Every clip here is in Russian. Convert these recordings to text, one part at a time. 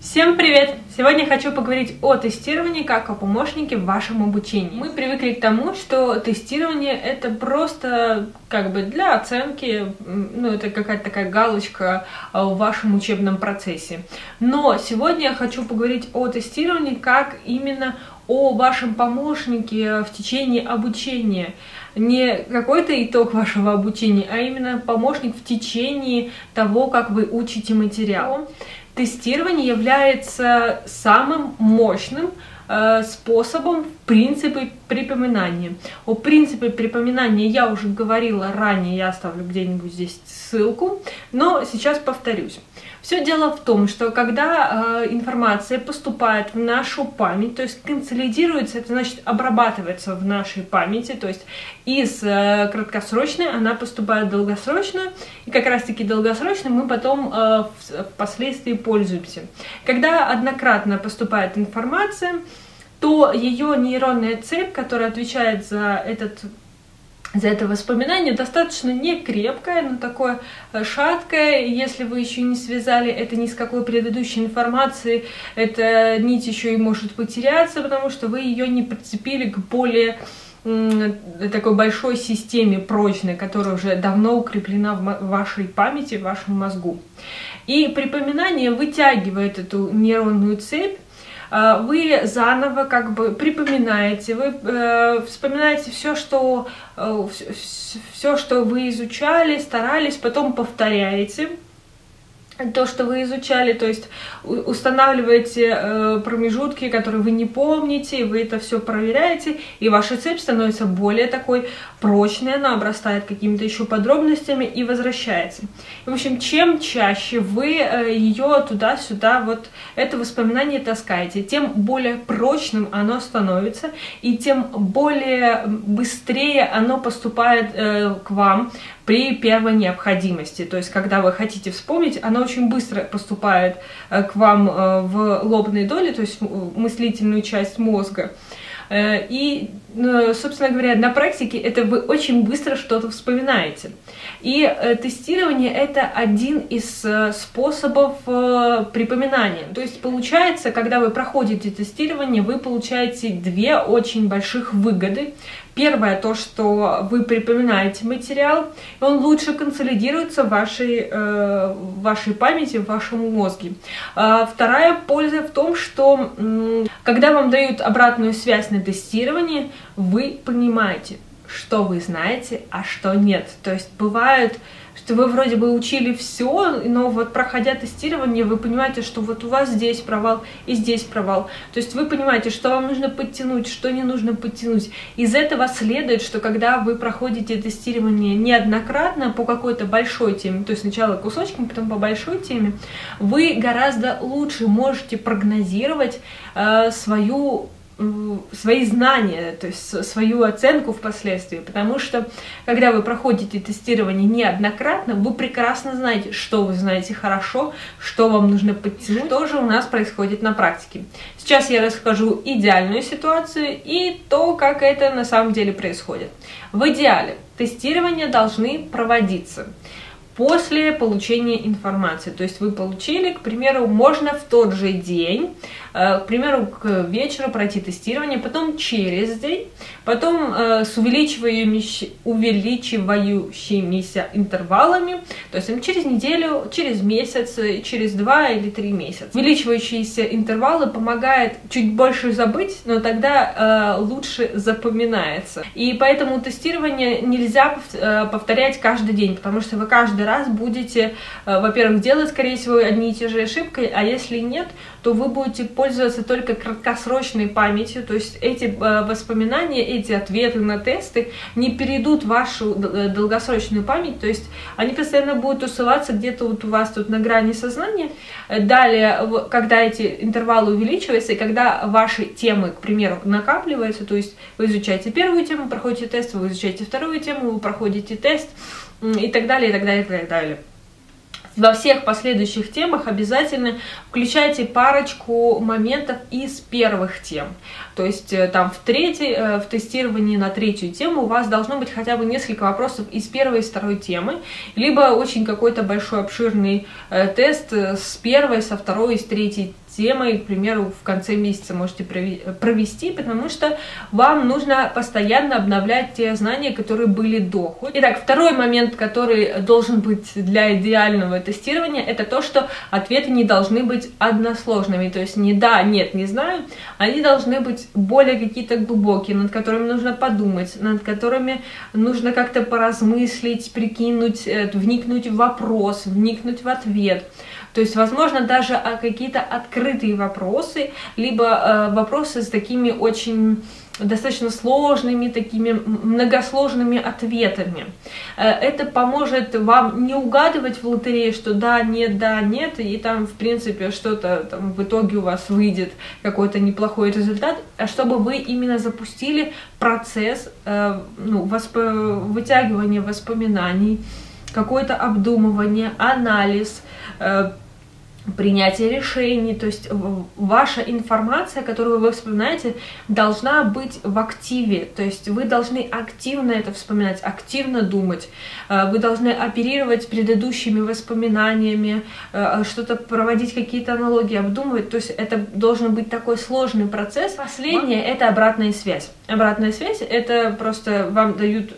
Всем привет! Сегодня хочу поговорить о тестировании как о помощнике в вашем обучении. Мы привыкли к тому, что тестирование это просто для оценки, это какая-то такая галочка в вашем учебном процессе. Но сегодня я хочу поговорить о тестировании как именно о вашем помощнике в течение обучения. Не какой-то итог вашего обучения, а именно помощник в течение того, как вы учите материал. Тестирование является самым мощным способом принципа припоминания. О принципе припоминания я уже говорила ранее, я оставлю где-нибудь здесь ссылку, но сейчас повторюсь. Все дело в том, что когда информация поступает в нашу память, то есть консолидируется, это значит обрабатывается в нашей памяти, то есть из краткосрочной она поступает в долгосрочную, и как раз таки долгосрочной мы потом впоследствии пользуемся. Когда однократно поступает информация, то ее нейронная цепь, которая отвечает за это воспоминание, достаточно не крепкое, но такое шаткое. Если вы еще не связали это ни с какой предыдущей информацией, эта нить еще и может потеряться, потому что вы ее не прицепили к более такой большой системе прочной, которая уже давно укреплена в вашей памяти, в вашем мозгу. И припоминание вытягивает эту нейронную цепь. Вы заново припоминаете, вы вспоминаете все, что вы изучали, старались, потом повторяете то, что вы изучали, то есть устанавливаете промежутки, которые вы не помните, вы это все проверяете, и ваша цепь становится более такой прочной, она обрастает какими-то еще подробностями и возвращается. В общем, чем чаще вы ее туда-сюда, это воспоминание таскаете, тем более прочным оно становится, и тем более быстрее оно поступает к вам при первой необходимости. То есть, когда вы хотите вспомнить, оно очень быстро поступает к вам в лобные доли, то есть в мыслительную часть мозга. И, собственно говоря, на практике это вы очень быстро что-то вспоминаете. И тестирование — это один из способов припоминания. То есть получается, когда вы проходите тестирование, вы получаете две очень больших выгоды. Первое — то, что вы припоминаете материал, и он лучше консолидируется в вашей памяти, в вашем мозге. Вторая польза в том, что когда вам дают обратную связь на тестировании, вы понимаете, что вы знаете, а что нет. То есть бывает, что вы вроде бы учили все, но проходя тестирование, вы понимаете, что у вас здесь провал и здесь провал. То есть вы понимаете, что вам нужно подтянуть, что не нужно подтянуть. Из этого следует, что когда вы проходите тестирование неоднократно по какой-то большой теме, то есть сначала кусочками, потом по большой теме, вы гораздо лучше можете прогнозировать свои знания, то есть свою оценку впоследствии, потому что, когда вы проходите тестирование неоднократно, вы прекрасно знаете, что вы знаете хорошо, что вам нужно подтянуть, что же у нас происходит на практике. Сейчас я расскажу идеальную ситуацию и то, как это на самом деле происходит. В идеале тестирования должны проводиться после получения информации. То есть вы получили, к примеру, можно в тот же день, к примеру, к вечеру пройти тестирование, потом через день, потом с увеличивающимися интервалами, то есть через неделю, через месяц, через 2 или 3 месяца. Увеличивающиеся интервалы помогают чуть больше забыть, но тогда лучше запоминается. И поэтому тестирование нельзя повторять каждый день, потому что вы каждый раз будете, во-первых, делать, скорее всего, одни и те же ошибки, а если нет, то вы будете пользоваться только краткосрочной памятью, то есть эти воспоминания, эти ответы на тесты не перейдут в вашу долгосрочную память, то есть они постоянно будут тусоваться где-то у вас тут на грани сознания. Далее, когда эти интервалы увеличиваются, и когда ваши темы, к примеру, накапливаются, то есть вы изучаете первую тему, проходите тест, вы изучаете вторую тему, вы проходите тест, и так далее, и так далее, и так далее. Во всех последующих темах обязательно включайте парочку моментов из первых тем. То есть там в тестировании на третью тему у вас должно быть хотя бы несколько вопросов из первой и второй темы, либо очень какой-то большой обширный тест с первой, со второй и с третьей темой, к примеру, в конце месяца можете провести, потому что вам нужно постоянно обновлять те знания, которые были до. Итак, второй момент, который должен быть для идеального тестирования, это то, что ответы не должны быть односложными, то есть не да, нет, не знаю, они должны быть более какие-то глубокие, над которыми нужно подумать, над которыми нужно как-то поразмыслить, прикинуть, вникнуть в вопрос, вникнуть в ответ. То есть, возможно, даже какие-то открытые вопросы, либо вопросы с такими очень достаточно сложными, такими многосложными ответами. Это поможет вам не угадывать в лотерее, что да, нет, и там, в принципе, что-то там в итоге у вас выйдет какой-то неплохой результат, а чтобы вы именно запустили процесс вытягивания воспоминаний, какое-то обдумывание, анализ, принятие решений, то есть ваша информация, которую вы вспоминаете, должна быть в активе, то есть вы должны активно это вспоминать, активно думать, вы должны оперировать предыдущими воспоминаниями, что-то проводить, какие-то аналогии, обдумывать, то есть это должен быть такой сложный процесс. Последнее — это обратная связь. Обратная связь — это просто вам дают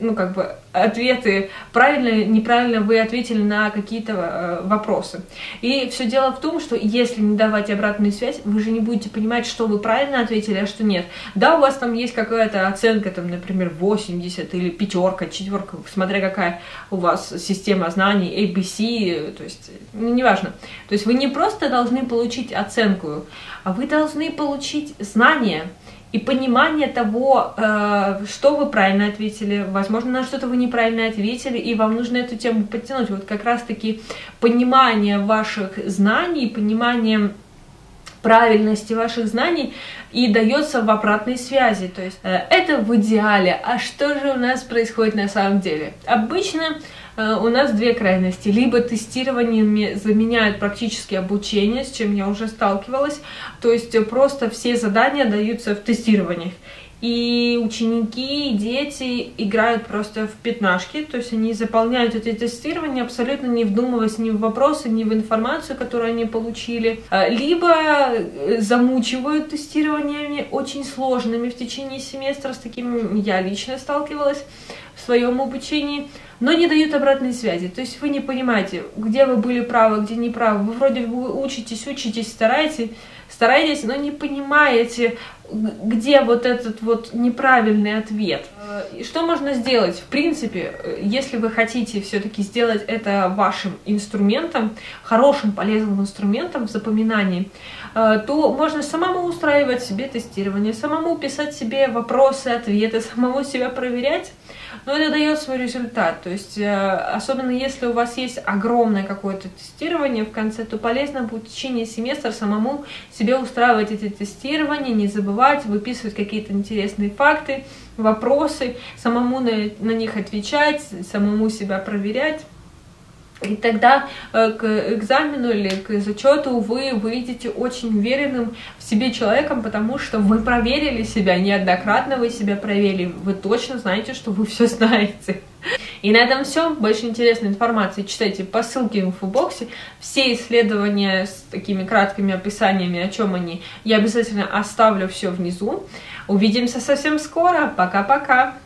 ответы, правильно, неправильно вы ответили на какие-то вопросы. И все дело в том, что если не давать обратную связь, вы же не будете понимать, что вы правильно ответили, а что нет. Да, у вас там есть какая-то оценка, там, например, 80 или 5, 4, смотря какая у вас система знаний, ABC, то есть, неважно. То есть вы не просто должны получить оценку, а вы должны получить знания и понимание того, что вы правильно ответили, возможно, на что-то вы неправильно ответили, и вам нужно эту тему подтянуть. Вот как раз-таки понимание ваших знаний, понимание правильности ваших знаний и дается в обратной связи. То есть это в идеале. А что же у нас происходит на самом деле? Обычно у нас две крайности. Либо тестированиями заменяют практически обучение, с чем я уже сталкивалась, то есть просто все задания даются в тестированиях. И ученики, и дети играют просто в пятнашки, то есть они заполняют эти тестирования, абсолютно не вдумываясь ни в вопросы, ни в информацию, которую они получили. Либо замучивают тестированиями очень сложными в течение семестра, с такими я лично сталкивалась в своем обучении, но не дают обратной связи. То есть вы не понимаете, где вы были правы, где не правы. Вы вроде бы учитесь, стараетесь, но не понимаете, где вот этот вот неправильный ответ. И что можно сделать? В принципе, если вы хотите все-таки сделать это вашим инструментом, хорошим, полезным инструментом в запоминании, то можно самому устраивать себе тестирование, самому писать себе вопросы, ответы, самому себя проверять, но это дает свой результат. То есть, особенно если у вас есть огромное какое-то тестирование в конце, то полезно будет в течение семестра самому себе устраивать эти тестирования, не забывать, выписывать какие-то интересные факты, вопросы, самому на них отвечать, самому себя проверять. И тогда к экзамену или к зачету вы выйдете очень уверенным в себе человеком, потому что вы проверили себя неоднократно, вы себя проверили, вы точно знаете, что вы все знаете. И на этом все. Больше интересной информации читайте по ссылке в инфобоксе. Все исследования с такими краткими описаниями, о чем они, я обязательно оставлю все внизу. Увидимся совсем скоро. Пока-пока.